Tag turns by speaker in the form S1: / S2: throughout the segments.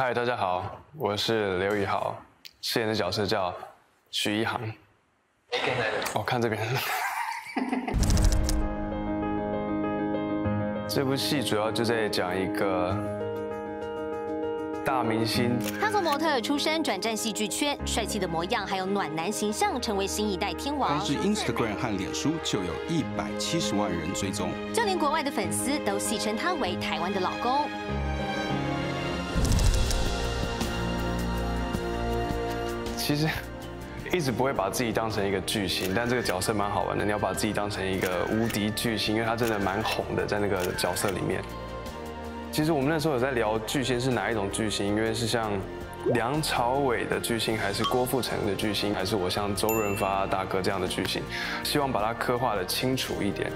S1: 嗨，大家好，我是刘宇豪，饰演的角色叫许一航。哦，看这边。这部戏主要就在讲一个大明星。
S2: 他从模特儿出身转战戏剧圈，帅气的模样还有暖男形象，成为新一代天王。
S3: 光是 Instagram 和脸书就有170万人追踪，
S2: 就连国外的粉丝都戏称他为台湾的老公。
S1: 其实一直不会把自己当成一个巨星，但这个角色蛮好玩的。你要把自己当成一个无敌巨星，因为他真的蛮红的，在那个角色里面。其实我们那时候有在聊巨星是哪一种巨星，因为是像梁朝伟的巨星，还是郭富城的巨星，还是我像周润发大哥这样的巨星，希望把它刻画的清楚一点。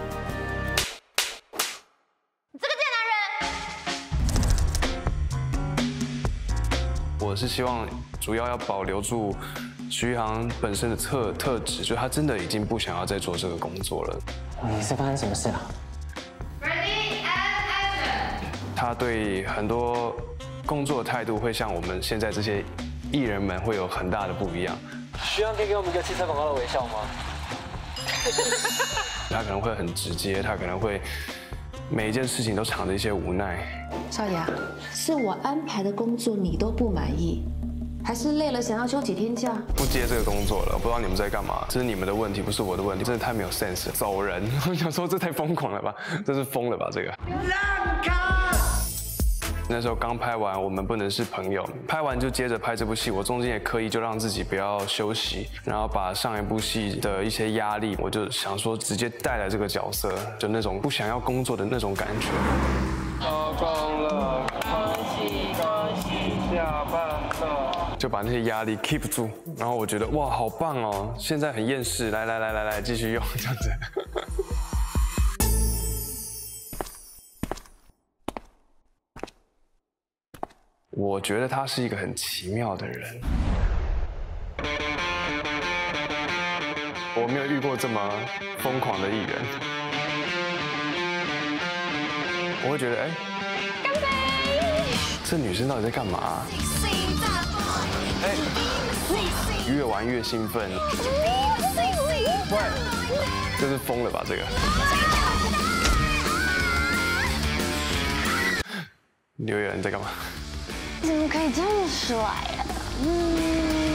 S1: 我是希望主要保留住徐一航本身的特质，就他真的已经不想要再做这个工作了。
S4: 你是发生什么事了
S5: ？Ready and action！
S1: 他对很多工作的态度会像我们现在这些艺人们会有很大的不一样。
S4: 徐航可以给我们一个汽车广告的微笑吗？
S1: 他可能会很直接，他可能会每一件事情都藏着一些无奈。
S6: 少爷，是我安排的工作你都不满意，还是累了想要休几天假？
S1: 不接这个工作了，不知道你们在干嘛，这是你们的问题，不是我的问题，真的太没有 sense 了，走人！我想说这太疯狂了吧，这是疯了吧这个。让开！那时候刚拍完，我们不能是朋友，拍完就接着拍这部戏，我中间也刻意就让自己不要休息，然后把上一部戏的一些压力，我就想说直接带来这个角色，就那种不想要工作的那种感觉。 收工了，恭喜恭喜，下班了。就把那些压力 keep 住，然后我觉得哇，好棒哦！现在很厌世，来，继续用这样子。我觉得他是一个很奇妙的人，我没有遇过这么疯狂的艺人。 我会觉得，哎，干杯！这女生到底在干嘛？哎，越玩越兴奋。喂，这是疯了吧？这个。刘远，你在干嘛？
S5: 怎么可以这么帅啊？